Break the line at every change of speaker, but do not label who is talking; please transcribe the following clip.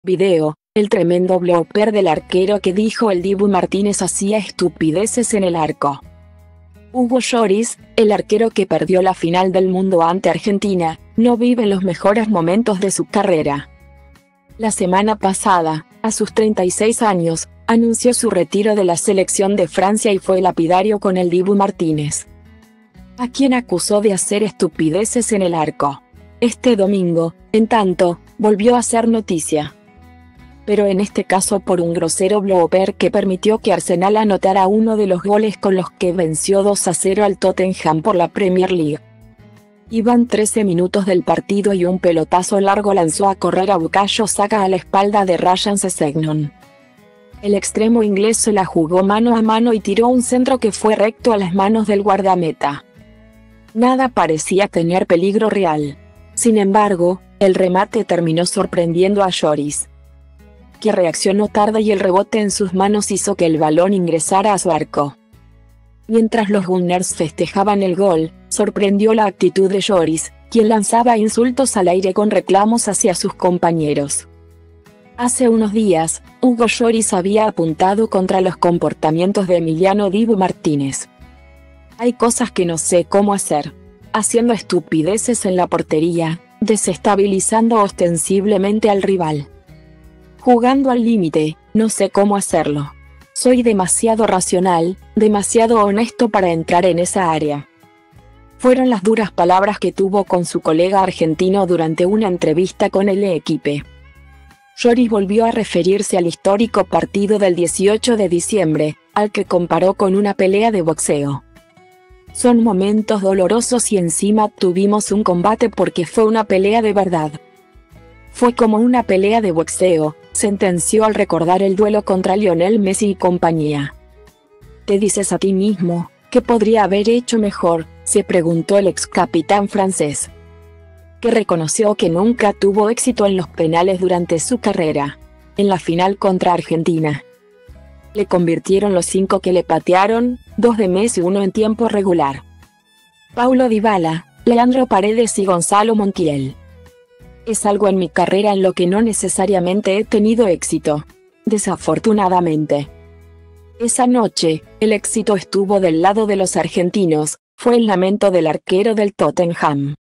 Video, el tremendo blooper del arquero que dijo el Dibu Martínez hacía estupideces en el arco. Hugo Lloris, el arquero que perdió la final del mundo ante Argentina, no vive los mejores momentos de su carrera. La semana pasada, a sus 36 años, anunció su retiro de la selección de Francia y fue lapidario con el Dibu Martínez, a quien acusó de hacer estupideces en el arco. Este domingo, en tanto, volvió a hacer noticia, pero en este caso por un grosero blooper que permitió que Arsenal anotara uno de los goles con los que venció 2-0 al Tottenham por la Premier League. Iban 13 minutos del partido y un pelotazo largo lanzó a correr a Bukayo Saka a la espalda de Ryan Sessegnon. El extremo inglés se la jugó mano a mano y tiró un centro que fue recto a las manos del guardameta. Nada parecía tener peligro real. Sin embargo, el remate terminó sorprendiendo a Lloris, que reaccionó tarde y el rebote en sus manos hizo que el balón ingresara a su arco. Mientras los Gunners festejaban el gol, sorprendió la actitud de Lloris, quien lanzaba insultos al aire con reclamos hacia sus compañeros. Hace unos días, Hugo Lloris había apuntado contra los comportamientos de Emiliano Dibu Martínez. Hay cosas que no sé cómo hacer. Haciendo estupideces en la portería, desestabilizando ostensiblemente al rival. Jugando al límite, no sé cómo hacerlo. Soy demasiado racional, demasiado honesto para entrar en esa área. Fueron las duras palabras que tuvo con su colega argentino durante una entrevista con el L'Équipe. Lloris volvió a referirse al histórico partido del 18 de diciembre, al que comparó con una pelea de boxeo. Son momentos dolorosos y encima tuvimos un combate porque fue una pelea de verdad. Fue como una pelea de boxeo, sentenció al recordar el duelo contra Lionel Messi y compañía. ¿Te dices a ti mismo, qué podría haber hecho mejor?, se preguntó el ex capitán francés, que reconoció que nunca tuvo éxito en los penales durante su carrera. En la final contra Argentina, le convirtieron los 5 que le patearon, 2 de Messi y 1 en tiempo regular. Paulo Dybala, Leandro Paredes y Gonzalo Montiel. Es algo en mi carrera en lo que no necesariamente he tenido éxito, desafortunadamente. Esa noche, el éxito estuvo del lado de los argentinos, fue el lamento del arquero del Tottenham.